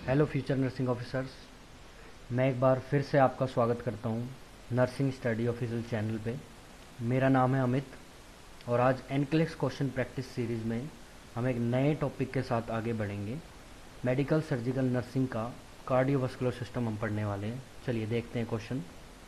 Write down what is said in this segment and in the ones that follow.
Hello future nursing officers. मैं एक बार फिर से आपका स्वागत करता हूँ नर्सिंग स्टडी ऑफिशियल चैनल पे। मेरा नाम है अमित और आज एनक्लेक्स क्वेश्चन प्रैक्टिस सीरीज़ में हम एक नए टॉपिक के साथ आगे बढ़ेंगे। मेडिकल सर्जिकल नर्सिंग का कार्डियोवास्कुलर सिस्टम हम पढ़ने वाले हैं। चलिए देखते हैं क्वेश्चन।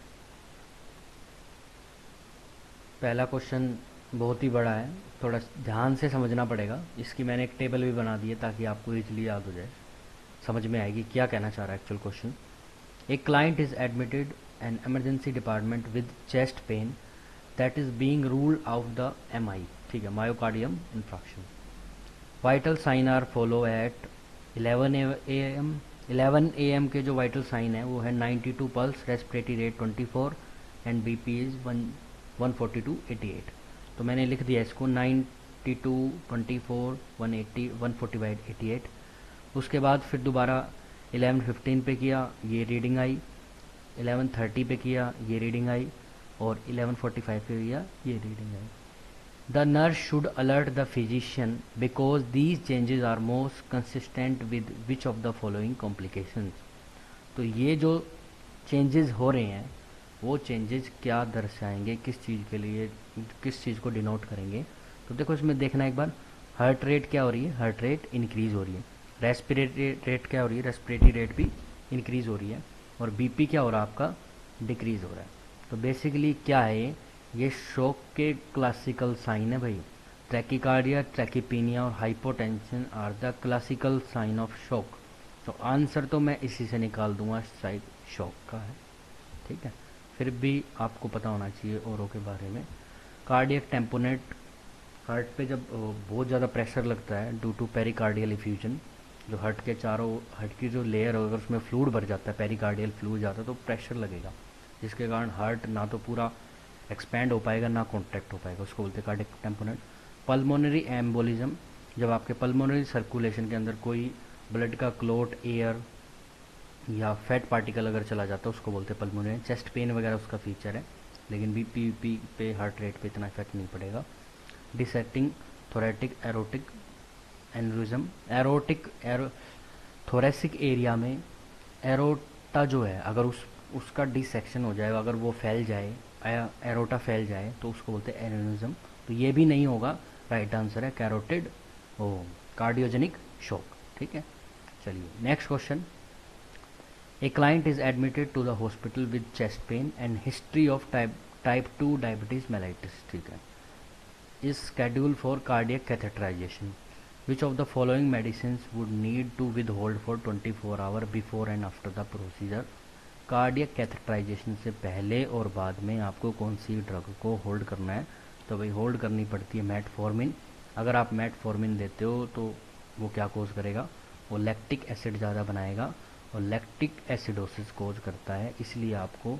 पहला क्वेश्चन बहुत ही बड़ा है, थोड़ा ध्यान से समझना पड़ेगा। इसकी मैंने एक टेबल भी बना दी है ताकि आपको इजीली याद हो जाए, समझ में आएगी क्या कहना चाह रहा है actual question. A client is admitted an emergency department with chest pain that is being ruled out the MI, ठीक है, myocardium infarction. Vital sign are follow at 11 a.m. के जो vital sign है वो है 92 pulse, respiratory rate 24 and BP is 142/88। तो मैंने लिख दिया इसको 92, 24, 180, 140/88। उसके बाद फिर दोबारा 11:15 पे किया, ये रीडिंग आई। 11:30 पे किया, ये रीडिंग आई। और 11:45 पे किया, ये रीडिंग आई। The nurse should alert the physician because these changes are most consistent with which of the following complications. तो ये जो चेंजेस हो रहे हैं वो चेंजेस क्या दर्शाएंगे, किस चीज़ के लिए, किस चीज़ को डिनोट करेंगे। तो देखो इसमें देखना एक बार, हार्ट रेट क्या हो रही है, हार्ट रेट इंक्रीज हो रही है। रेस्पिरेटरी रेट क्या हो रही है, रेस्पिरेटरी रेट भी इंक्रीज हो रही है। और बीपी क्या हो रहा है आपका, डिक्रीज हो रहा है। तो बेसिकली क्या है ये शॉक के क्लासिकल साइन है भाई। ट्रैकिकार्डिया, ट्रैकिपीनिया और hypotension are the classical sign of shock. तो आंसर तो मैं इसी से निकाल दूंगा, शायद शॉक का है, ठीक है। फिर भी आपको पता होना चाहिए औरों के बारे में। कार्डियक टेम्पोनेट, हार्ट पे जब बहुत ज़्यादा प्रेशर लगता है ड्यू टू पेरिकार्डियल इफ्यूजन, जो हार्ट के चारों, हार्ट की जो लेयर है अगर उसमें फ्लूइड भर जाता है, पेरिकार्डियल फ्लूइड जाता है तो प्रेशर लगेगा, जिसके कारण हार्ट ना तो पूरा एक्सपैंड हो पाएगा ना कॉन्ट्रैक्ट हो पाएगा, उसको बोलते हैं कार्डियक टेम्पोनेट। पल्मोनरी एम्बोलिज्म, जब आपके पल्मोनरी सर्कुलेशन के अंदर कोई ब्लड का क्लोट, एयर या फैट पार्टिकल अगर चला जाता है उसको बोलते हैं पल्मोनरी। चेस्ट पेन वगैरह उसका फीचर है, लेकिन बीपी पे, हार्ट रेट पे इतना इफेक्ट नहीं पड़ेगा। Dissecting thoracic aortic aneurysm, thoracic area में एरोटा जो है अगर उसका डिसेक्शन हो जाए, अगर वो फैल जाए, एरोटा फैल जाए तो उसको बोलते हैं एनेरिज्म। तो ये भी नहीं होगा, राइट आंसर है कैरोटिड ओ कार्डियोजेनिक शॉक, ठीक है। चलिए next question. A client is admitted to the hospital with chest pain and history of type 2 diabetes mellitus, ठीक है, is scheduled for cardiac catheterization. Which of the following medicines would need to withhold for 24 hours before and after the procedure? Cardiac catheterization से पहले और बाद में आपको कौन सी drug को होल्ड करना है? तो भाई होल्ड करनी पड़ती है मेटफॉर्मिन। अगर आप मेटफॉर्मिन देते हो तो वो क्या कोज करेगा, वो लैक्टिक एसिड ज़्यादा बनाएगा और लैक्टिक एसिडोसिस कोज करता है, इसलिए आपको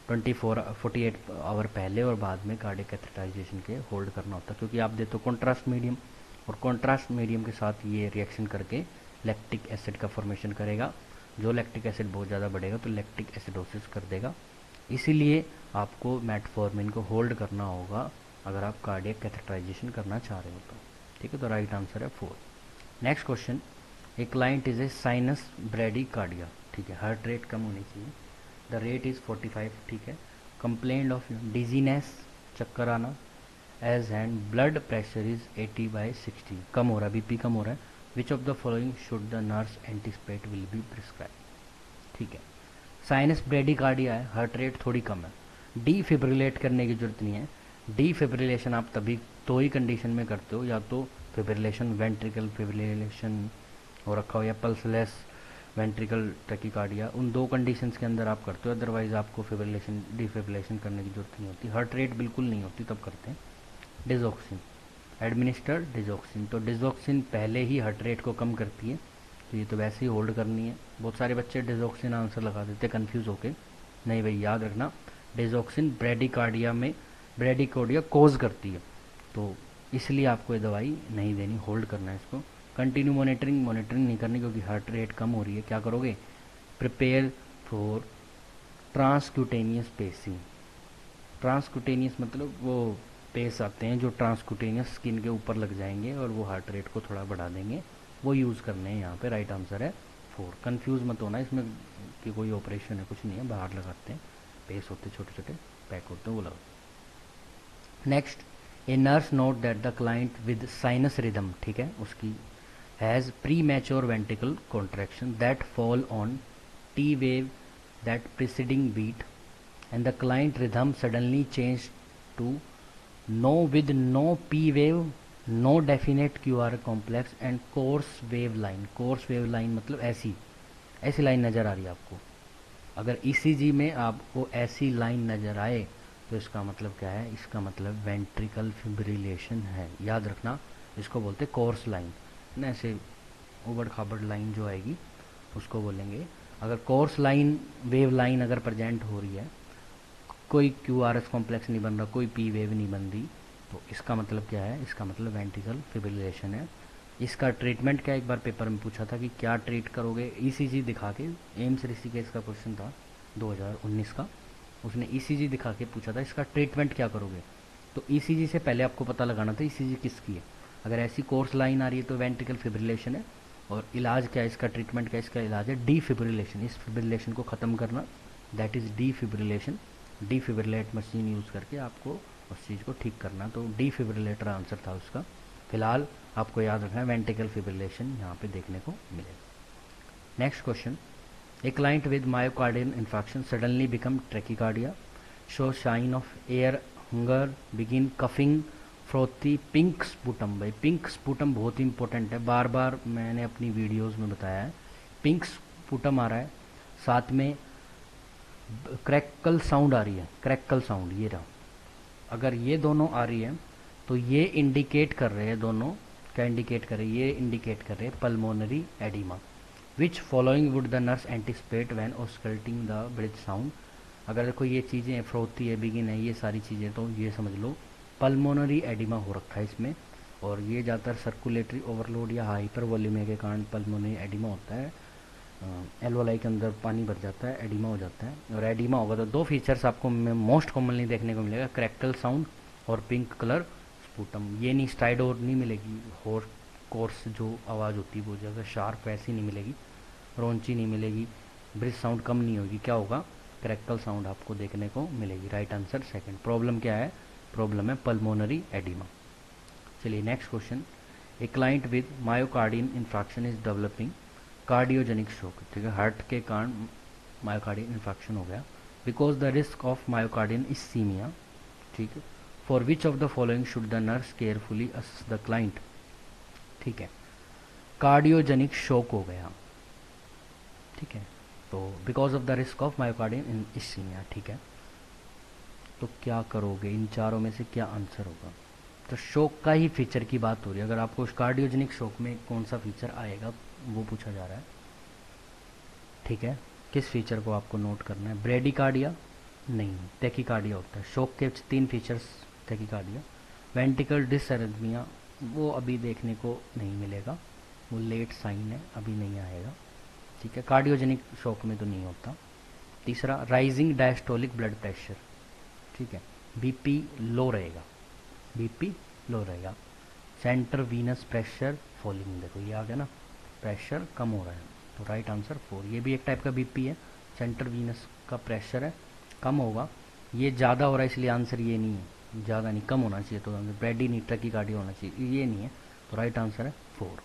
48 आवर पहले और बाद में कार्डियक कैथेटराइजेशन के होल्ड करना होता है, क्योंकि आप देते हो कॉन्ट्रास्ट मीडियम और कॉन्ट्रास्ट मीडियम के साथ ये रिएक्शन करके लैक्टिक एसिड का फॉर्मेशन करेगा। जो लैक्टिक एसिड बहुत ज़्यादा बढ़ेगा तो लैक्टिक एसिडोसिस कर देगा, इसीलिए आपको मेटफॉर्मिन को होल्ड करना होगा अगर आप कार्डियक कैथेटराइजेशन करना चाह रहे हो तो, ठीक है। तो राइट आंसर है 4। Next question. A client is a sinus bradycardia, ठीक है, हार्ट रेट कम होनी चाहिए, द रेट इज़ 45, ठीक है। कंप्लेंट ऑफ डिजीनेस, चक्कर आना, age and blood pressure is 80/60, कम हो रहा है, बीपी कम हो रहा है। Which of the following should the nurse anticipate will be prescribe, ठीक है। साइनस ब्रेडिकार्डिया है, हार्ट रेट थोड़ी कम है, डीफिब्रिलेट करने की जरूरत नहीं है। डीफिब्रिलेशन आप तभी तो ही कंडीशन में करते हो, या तो फिब्रिलेशन, वेंट्रिकल फिब्रिलेशन हो रखा हो या पल्सलेस वेंट्रिकल टैकीकार्डिया, उन दो कंडीशंस के अंदर आप करते हो, अदरवाइज आपको फिब्रिलेशन डीफिब्रिलेशन करने की जरूरत नहीं होती। हार्ट रेट बिल्कुल नहीं होती तब करते हैं। डिजॉक्सिन, एडमिनिस्टर डिजॉक्सिन, तो डिजॉक्सिन पहले ही हार्ट रेट को कम करती है, तो ये तो वैसे ही होल्ड करनी है। बहुत सारे बच्चे डिजॉक्सिन आंसर लगा देते कंफ्यूज होके, नहीं भाई याद रखना डिजॉक्सिन ब्रेडिकार्डिया में, ब्रेडिकार्डिया कोज करती है, तो इसलिए आपको ये दवाई नहीं देनी, होल्ड करना है इसको। कंटिन्यू मॉनिटरिंग नहीं करनी क्योंकि हार्ट रेट कम हो रही है, क्या करोगे, prepare for transcutaneous pacing. Transcutaneous मतलब वो पेस आते हैं जो ट्रांसक्यूटेनियस स्किन के ऊपर लग जाएंगे और वो हार्ट रेट को थोड़ा बढ़ा देंगे, वो यूज़ करने हैं यहाँ पे। राइट आंसर है 4। कंफ्यूज मत होना इसमें कि कोई ऑपरेशन है, कुछ नहीं है, बाहर लगाते हैं, पेस होते छोटे छोटे पैक होते हैं, वो लगाओ। Next, a nurse note that the client with sinus rhythm, ठीक है, उसकी has premature ventricle contraction that fall on T wave that preceding beat and the client rhythm suddenly changed to no with no p wave, no definite QR complex and coarse wave line। coarse wave line मतलब ऐसी ऐसी line नज़र आ रही है आपको। अगर ECG में आपको ऐसी लाइन नज़र आए तो इसका मतलब क्या है, इसका मतलब वेंट्रिकल फिब्रिलेशन है। याद रखना, इसको बोलते कोर्स लाइन ना, ऐसे उबड़ खाबड़ लाइन जो आएगी उसको बोलेंगे। अगर कोर्स लाइन वेव लाइन अगर प्रेजेंट हो रही है, कोई QRS कॉम्प्लेक्स नहीं बन रहा, कोई पी वेव नहीं बन रही, तो इसका मतलब क्या है, इसका मतलब वेंट्रिकल फिब्रिलेशन है। इसका ट्रीटमेंट क्या, एक बार पेपर में पूछा था कि क्या ट्रीट करोगे, ECG दिखा के, एम्स ऋषिकेश का क्वेश्चन था 2019 का, उसने ECG दिखा के पूछा था इसका ट्रीटमेंट क्या करोगे। तो ECG से पहले आपको पता लगाना था ECG किसकी है। अगर ऐसी कोर्स लाइन आ रही है तो वेंट्रिकल फिब्रिलेशन है। और इलाज क्या है, इसका ट्रीटमेंट क्या है, इसका इलाज है डीफिब्रिलेशन, इस फिब्रिलेशन को ख़त्म करना, that is defibrillation. Defibrillate machine use करके आपको उस चीज़ को ठीक करना, तो डीफिब्रिलेटर आंसर था उसका। फिलहाल आपको याद रखना है वेंट्रिकल फिब्रिलेशन यहाँ पे देखने को मिलेगा। Next question, a client with myocardial infection suddenly become tachycardia, show sign of air hunger, begin coughing, frothy, pink sputum. भाई पिंक स्पुटम बहुत ही इंपॉर्टेंट है, बार बार मैंने अपनी वीडियोस में बताया है। पिंक स्पुटम आ रहा है, साथ में क्रैकल साउंड आ रही है, क्रैकल साउंड ये रहा। अगर ये दोनों आ रही है तो ये इंडिकेट कर रहे हैं, दोनों क्या इंडिकेट कर रहे हैं, ये इंडिकेट कर रहे हैं pulmonary oedema. Which following would the nurse anticipate when auscultating the breath sound. अगर देखो ये चीज़ें फ्रोथी है, बिगिन है, ये सारी चीज़ें, तो ये समझ लो पल्मोनरी एडिमा हो रखा है इसमें। और ये ज़्यादातर सर्कुलेटरी ओवरलोड या हाइपर वॉल्यूमिया के कारण पल्मोनरी एडिमा होता है। एल्वोलाई के अंदर पानी भर जाता है, एडिमा हो जाता है। और एडिमा होगा तो दो फीचर्स आपको मोस्ट कॉमनली देखने को मिलेगा, क्रैकल साउंड और पिंक कलर स्पुटम। ये नहीं स्टाइडोर नहीं मिलेगी, और कोर्स जो आवाज़ होती है वो जगह शार्प वैसी नहीं मिलेगी, रौंची नहीं मिलेगी, ब्रिज साउंड कम नहीं होगी, क्या होगा, क्रैकल साउंड आपको देखने को मिलेगी। Right answer second. प्रॉब्लम क्या है, प्रॉब्लम है पल्मोनरी एडिमा। चलिए next question, a client with myocardial infection is developing cardiogenic shock, ठीक है, हार्ट के कारण मायोकार्डियन इन्फेक्शन हो गया, because the risk of myocardial ischaemia, ठीक है, for which of the following should the nurse carefully assist the client, ठीक है, कार्डियोजेनिक शोक हो गया, ठीक है, तो because of the risk of myocardial ischaemia, ठीक है, तो क्या करोगे, इन चारों में से क्या आंसर होगा। तो शोक का ही फीचर की बात हो रही है, अगर आपको कार्डियोजेनिक शोक में कौन सा फीचर आएगा वो पूछा जा रहा है, ठीक है, किस फीचर को आपको नोट करना है, ब्रेडिकार्डिया नहीं, टैकीकार्डिया होता है। शोक के 3 फीचर्स, टैकीकार्डिया, वेंट्रिकल डिसअरिथमिया वो अभी देखने को नहीं मिलेगा, वो लेट साइन है, अभी नहीं आएगा, ठीक है, कार्डियोजेनिक शोक में तो नहीं होता। तीसरा, राइजिंग डायस्टोलिक ब्लड प्रेशर, ठीक है, बीपी लो रहेगा, बीपी लो रहेगा। सेंटर वीनस प्रेशर फॉलिंग, देखो ये आ गया ना, प्रेशर कम हो रहा है, तो राइट आंसर 4। ये भी एक टाइप का बीपी है, सेंटर वीनस का प्रेशर है, कम होगा, ये ज़्यादा हो रहा है इसलिए आंसर ये नहीं है, ज़्यादा नहीं, कम होना चाहिए, तो ब्रेडी नहीं, टैकीकार्डिया होना चाहिए, ये नहीं है, तो राइट आंसर है 4।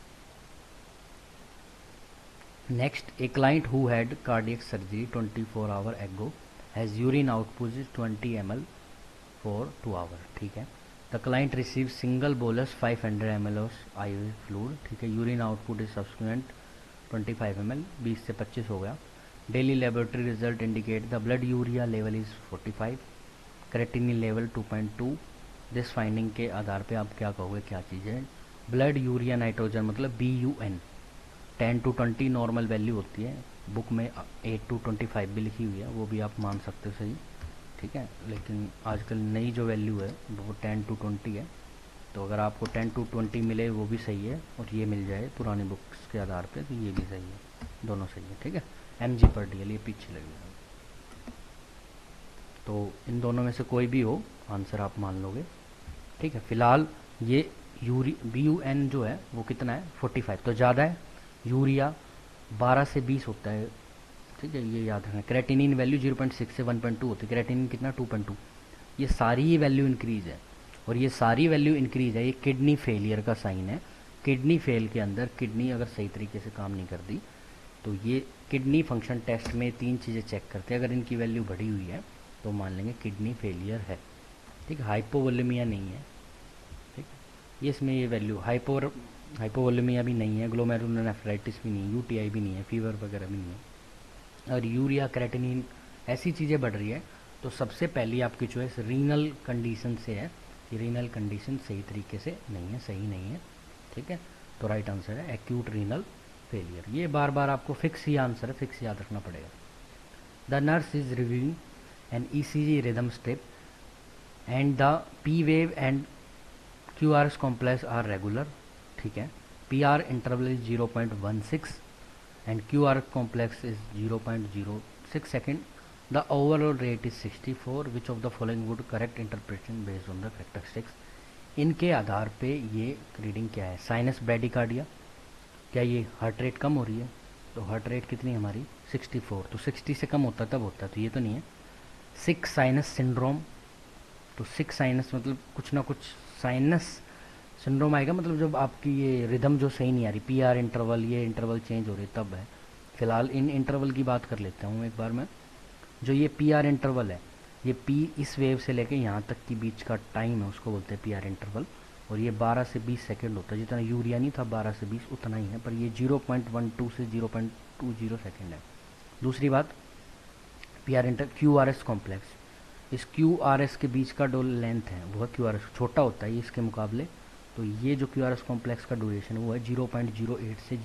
Next, a client who had cardiac surgery 24 hour ago has urine output 20 ml for 2 hour, ठीक है, the client receive single bolus 500 ml of IV fluid, ठीक है, urine output is subsequent 25 ml, 20 से 25 हो गया। Daily laboratory result indicate the blood urea level is 45, creatinine level 2.2। This finding के आधार पे आप क्या कहोगे, क्या चीज़ है, ब्लड यूरिया नाइट्रोजन मतलब BUN 10 to 20 नॉर्मल वैल्यू होती है, बुक में 8 to 25 भी लिखी हुई है, वो भी आप मान सकते हो सही, ठीक है, लेकिन आजकल नई जो वैल्यू है वो 10 to 20 है, तो अगर आपको 10 to 20 मिले वो भी सही है, और ये मिल जाए पुरानी बुक्स के आधार पे तो ये भी सही है, दोनों सही है, ठीक है, mg/dl ये पीछे लगेगा, तो इन दोनों में से कोई भी हो आंसर आप मान लोगे, ठीक है। फिलहाल ये BUN जो है वो कितना है, 45, तो ज़्यादा है, यूरिया 12 से 20 होता है, ठीक है, ये याद रखना। क्रेटिनिन वैल्यू 0.6 से 1.2 होती है, क्रेटिनिन कितना 2.2। ये सारी ही वैल्यू इंक्रीज है, और ये सारी वैल्यू इंक्रीज है, ये किडनी फेलियर का साइन है। किडनी फेल के अंदर किडनी अगर सही तरीके से काम नहीं करती, तो ये किडनी फंक्शन टेस्ट में 3 चीज़ें चेक करते हैं, अगर इनकी वैल्यू बढ़ी हुई है तो मान लेंगे किडनी फेलियर है, ठीक है। हाइपोवोलेमिया नहीं है, ठीक है, ये इसमें ये वैल्यू हाइपोवोलेमिया भी नहीं है, ग्लोमेरुलोनेफ्राइटिस भी नहीं है, यूटीआई भी नहीं है, फीवर वगैरह भी नहीं है, और यूरिया क्रेटिनिन ऐसी चीज़ें बढ़ रही है, तो सबसे पहली आपकी चॉइस रीनल कंडीशन से है कि रीनल कंडीशन सही तरीके से नहीं है, सही नहीं है, ठीक है। तो राइट आंसर है एक्यूट रीनल फेलियर। ये बार बार आपको फिक्स ही आंसर है, फिक्स याद रखना पड़ेगा। The nurse is reviewing an ECG rhythm strip and the P wave and QRS complex are regular, ठीक है। PR interval is 0.16 and QRS complex is 0.06 second. The overall rate is 64. Which of the following would correct interpretation based on the characteristics? इनके आधार पे ये reading क्या है? Sinus bradycardia, क्या ये heart rate कम हो रही है? तो हार्ट रेट कितनी है हमारी 64, तो 60 से कम होता तब होता है, तो ये तो नहीं है। सिक साइनस सिंड्रोम, तो सिक साइनस मतलब कुछ ना कुछ साइनस सिंड्रोम आएगा, मतलब जब आपकी ये रिदम जो सही नहीं आ रही, PR इंटरवल, ये इंटरवल चेंज हो रही तब है। फिलहाल इन इंटरवल की बात कर लेता हूँ एक बार मैं। जो ये PR इंटरवल है, ये P इस वेव से लेके यहाँ तक की बीच का टाइम है, उसको बोलते हैं PR इंटरवल, और ये 12 से 20 सेकंड होता है। जितना यूरिया नहीं था 12 से 20 उतना ही है, पर ये 0.12 से 0.20 सेकंड है। दूसरी बात, PR इंटर QRS कॉम्प्लेक्स, इस QRS के बीच का जो लेंथ है वो QRS छोटा होता है इसके मुकाबले, तो ये जो QRS कॉम्प्लेक्स का ड्यूरेशन है वो है 0.08 से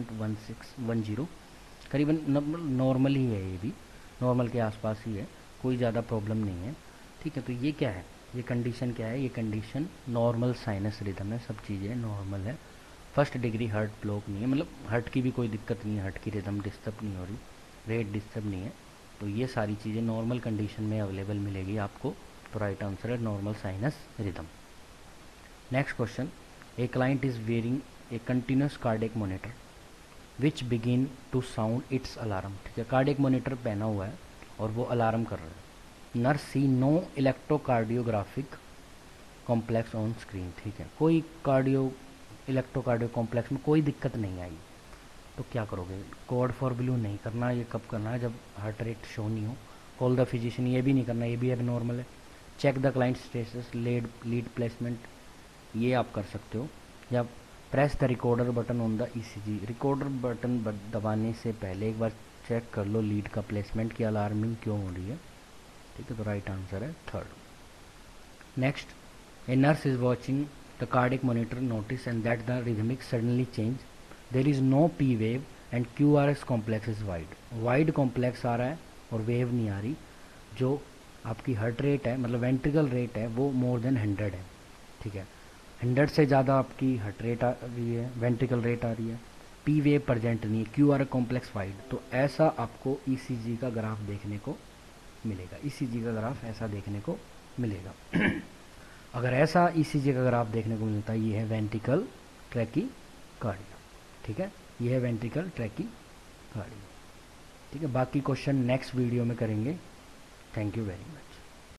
0.1610, करीबन नॉर्मल ही है, ये भी नॉर्मल के आसपास ही है, कोई ज़्यादा प्रॉब्लम नहीं है, ठीक है। तो ये क्या है, ये कंडीशन क्या है, ये कंडीशन नॉर्मल साइनस रिदम है, सब चीज़ें नॉर्मल है, फर्स्ट डिग्री हार्ट ब्लॉक नहीं है, मतलब हार्ट की भी कोई दिक्कत नहीं है, हार्ट की रिदम डिस्टर्ब नहीं हो रही, रेट डिस्टर्ब नहीं है, तो ये सारी चीज़ें नॉर्मल कंडीशन में अवेलेबल मिलेगी आपको। तो राइट आंसर है normal sinus rhythm. Next question, a client is wearing a continuous cardiac monitor which begin to sound its alarm, ठीक है, कार्डियक मॉनिटर पहना हुआ है और वो अलार्म कर रहा है। Nurse see no electrocardiographic complex on screen, ठीक है, कोई इलेक्ट्रोकार्डियो कॉम्प्लेक्स में कोई दिक्कत नहीं आई, तो क्या करोगे? कोड फॉर ब्लू नहीं करना, ये कब करना है, जब हार्ट रेट शो नहीं हो। कॉल द फिजिशियन, ये भी नहीं करना, ये भी अब नॉर्मल है। Check the client status, lead placement, ये आप कर सकते हो। या press the recorder button on the ECG, recorder button दबाने से पहले एक बार चेक कर लो लीड का प्लेसमेंट की अलार्मिंग क्यों हो रही है, ठीक है। तो राइट आंसर है third. Next, a nurse is watching the cardiac monitor notice and that the rhythmic suddenly change, there is no P wave and QRS complex is wide complex आ रहा है और वेव नहीं आ रही, जो आपकी हार्ट रेट है मतलब वेंट्रिकल रेट है वो मोर देन 100 है, ठीक है, 100 से ज़्यादा आपकी हार्ट रेट आ रही है, वेंट्रिकल रेट आ रही है, P वेव प्रजेंट नहीं है, QR कॉम्प्लेक्स वाइड, तो ऐसा आपको ECG का ग्राफ देखने को मिलेगा, ECG का ग्राफ ऐसा देखने को मिलेगा। अगर ऐसा ECG का ग्राफ देखने को मिलता है, ये है वेंट्रिकल ट्रैकीकार्डिया, ठीक है, ये है वेंट्रिकल ट्रैकीकार्डिया, ठीक है। बाकी क्वेश्चन नेक्स्ट वीडियो में करेंगे। Thank you very much.